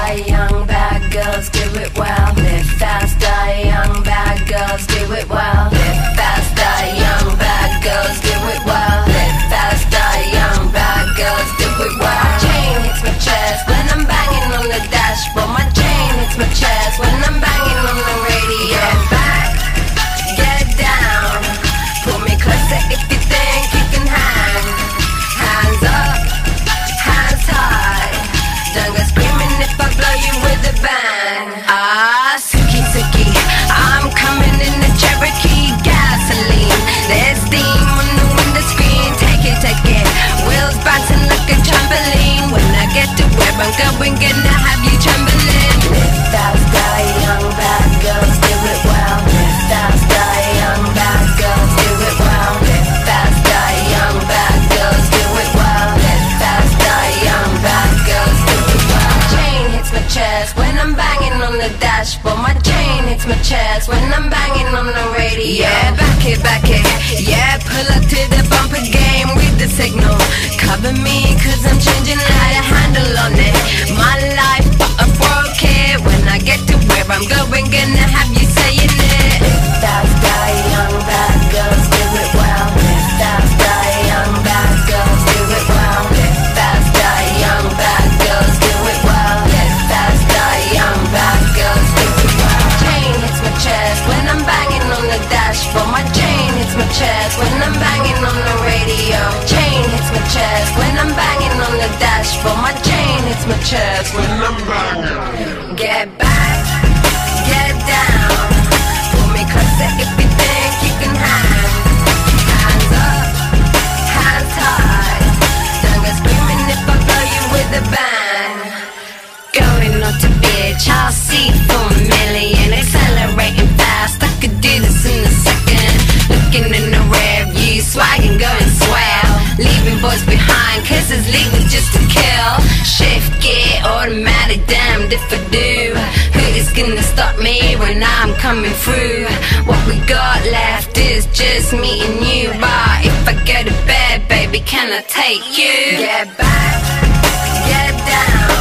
die young, bad girls do it well. Live fast, die young, bad girls do it well. Live fast, die young, bad girls do it well. Live fast, die young, bad girls do it well. My chain hits my chest when I'm banging on the dashboard. My chain hits my chest when I'm banging on the radio. Get back, get down, pull me closer if you think you can hang. Hands up, hands high, don't go screaming if I blow you with a bang. Ah, Suki Suki, I'm coming in the Cherokee gasoline. There's steam on the window screen, take it, wheels bouncing like a trampoline. When I get to where I'm going, gonna have you trembling. Live fast, die young, bad girls do it well. Live fast, die young, bad girls do it well. Live fast, die young, bad girls do it well. Live fast, die young, bad girls do it well. My chain hits my chest when I'm banging on the dashboard. My chain hits my chest when I'm banging on the radio. Yeah, back it, yeah, pull up to the bumper game with the signal. Cover me cause I'm changing how to handle on it. My life, but I broke it. When I get to where I'm going, gonna have you saying it. Live fast, die young, bad girls do it well. Live fast, die young, bad girls do it well. Live fast, die young, bad girls do it well. Live fast, die young, bad girls do it well. My chain hits my chest when I'm banging on the dashboard. My chain hits my chest when I'm banging on the radio. Chain hits my chest when I'm banging on the dashboard. My chain hits my chest when I'm banging. Get back, get down, pull me closer if you think you can hang. Hands up, hands high, don't go screaming if I blow you with a bang. Going on to bitch, I'll see for a million. Accelerating fast, I could do this in a second. Looking in the rear view, swagging, going swell. Leaving boys behind, cause it's legal just to kill. Shift gear, automatic, damned if I do. Who is gonna stop me when I'm coming through? What we got left is just me and you. But if I go to bed, baby, can I take you? Get back, get down,